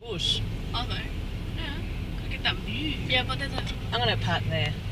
bush. Are they? Yeah. Gotta get that view. Yeah, but there's a... I'm going to park there.